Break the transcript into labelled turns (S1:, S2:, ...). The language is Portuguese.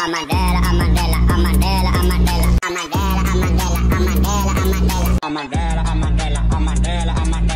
S1: Amadela, amadela, amadela, amadela, amadela, amadela, amadela, amadela, amadela, amadela, amadela, amadela.